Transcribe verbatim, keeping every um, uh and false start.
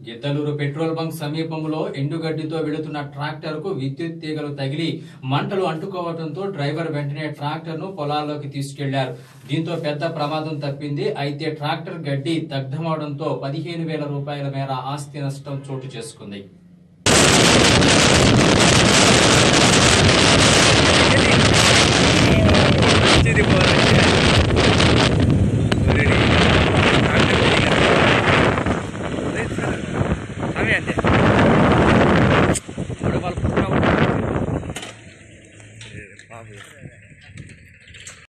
Giddalur petrol bunk సమీపంలో ఎండుగడ్డితో వెళుతున్న tractor కు విద్యుత్ తీగలు తగిలి మంటలు అంటుకోవడంతో డ్రైవర్ వెంటనే ట్రాక్టర్ ను పొలాల్లోకి తీసుకెళ్లారు. దీంతో పెద్ద ప్రమాదం తప్పింది. అయితే ట్రాక్టర్ గడ్డి దగ్ధమవడంతో పదిహేను వేల రూపాయల మేర ఆస్తి నష్టం చోటు చేసుకుంది.